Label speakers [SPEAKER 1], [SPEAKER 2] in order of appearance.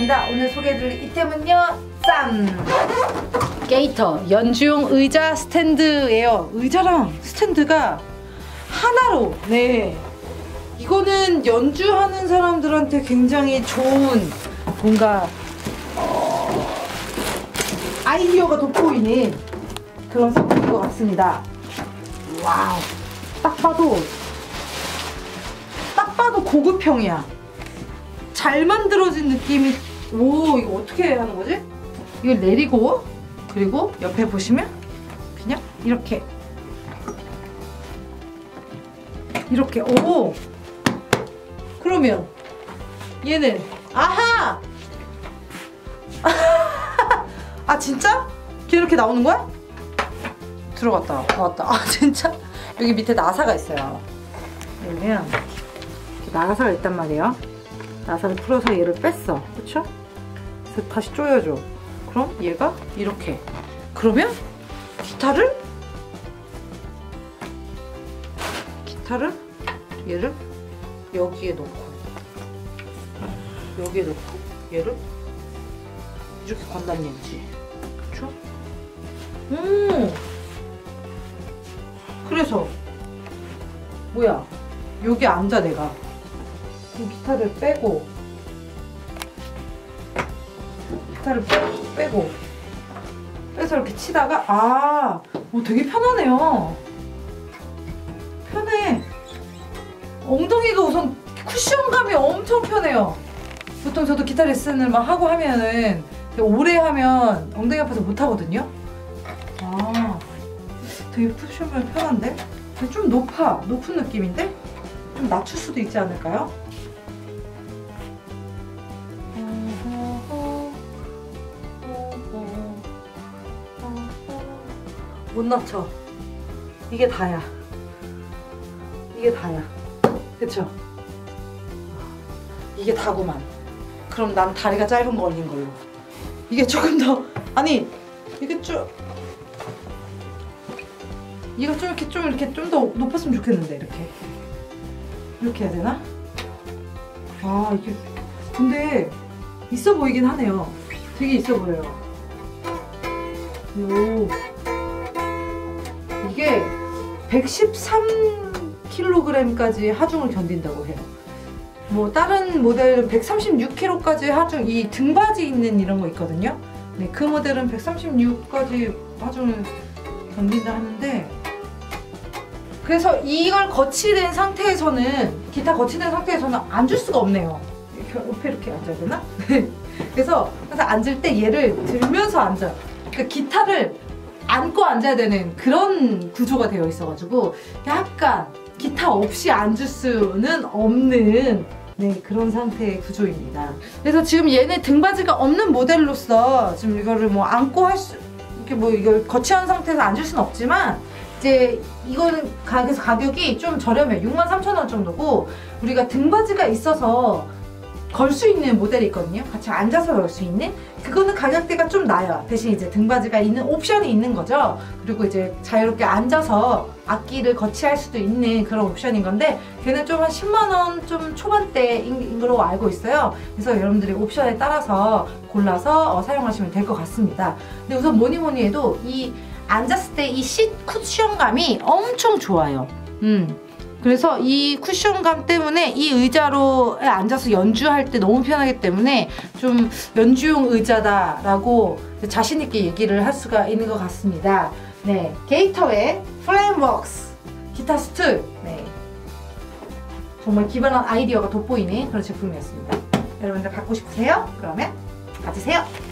[SPEAKER 1] 시간입니다. 오늘 소개해드릴 이템은요, 짠! 게이터 연주용 의자 스탠드예요. 의자랑 스탠드가 하나로. 네, 이거는 연주하는 사람들한테 굉장히 좋은 뭔가 아이디어가 돋보이는 그런 상품인 것 같습니다. 와우, 딱 봐도 고급형이야. 잘 만들어진 느낌이. 오, 이거 어떻게 하는 거지? 이걸 내리고, 그리고 옆에 보시면 그냥 이렇게 오, 그러면 얘는 아하 아, 진짜? 걔 이렇게 나오는 거야? 들어갔다 나왔다. 아, 진짜? 여기 밑에 나사가 있어요. 그러면 나사가 있단 말이에요. 나사를 풀어서 얘를 뺐어. 그쵸? 그래서 다시 조여줘. 그럼 얘가 이렇게. 그러면 기타를 얘를 여기에 놓고 얘를 이렇게 건다는 얘기지. 그쵸? 그래서 뭐야, 여기 앉아. 내가 이 기타를 빼고 빼서 이렇게 치다가 되게 편하네요. 편해. 엉덩이가 우선 쿠션감이 엄청 편해요. 보통 저도 기타 레슨을 막 하고 하면은 오래 하면 엉덩이 아파서 못 하거든요. 되게 쿠션감이 편한데? 좀 높은 느낌인데? 좀 낮출 수도 있지 않을까요? 못 낮춰. 이게 다야. 그쵸? 이게 다구만. 그럼 난 다리가 짧은 거 걸린 걸로. 이게 조금 더, 아니, 이게 좀 이렇게 좀 더 높았으면 좋겠는데. 이렇게 해야 되나? 이게 근데 있어 보이긴 하네요. 되게 있어 보여요. 이게 113kg까지 하중을 견딘다고 해요. 뭐 다른 모델은 136kg까지 하중, 이 등받이 있는 이런 거 있거든요. 네, 그 모델은 136까지 하중을 견딘다 하는데, 그래서 이걸 거치된 상태에서는, 기타 거치된 상태에서는 앉을 수가 없네요. 옆에 이렇게 앉아야 되나? 그래서 앉을 때 얘를 들면서 앉아요. 그러니까 기타를 안고 앉아야 되는 그런 구조가 되어 있어가지고 약간 기타 없이 앉을 수는 없는, 네, 그런 상태의 구조입니다. 그래서 지금 얘네 등받이가 없는 모델로서 지금 이거를 뭐 안고 이렇게 뭐 이걸 거치한 상태에서 앉을 수는 없지만, 이제 이거는 그래서 가격이 좀 저렴해요. 63,000원 정도고, 우리가 등받이가 있어서 걸 수 있는 모델이 있거든요. 같이 앉아서 걸 수 있는, 그거는 가격대가 좀 나요. 대신 이제 등받이가 있는 옵션이 있는 거죠. 그리고 이제 자유롭게 앉아서 악기를 거치할 수도 있는 그런 옵션인 건데, 걔는 좀 한 10만원 좀 초반대인 걸로 알고 있어요. 그래서 여러분들이 옵션에 따라서 골라서 사용하시면 될 것 같습니다. 근데 우선 뭐니 해도 이 앉았을 때 이 시 쿠션감이 엄청 좋아요. 그래서 이 쿠션감 때문에 이 의자로 앉아서 연주할 때 너무 편하기 때문에 좀 연주용 의자다라고 자신있게 얘기를 할 수가 있는 것 같습니다. 네, 게이터의 플레임웍스 기타 스툴. 네, 정말 기발한 아이디어가 돋보이는 그런 제품이었습니다. 여러분들 갖고 싶으세요? 그러면 가지세요.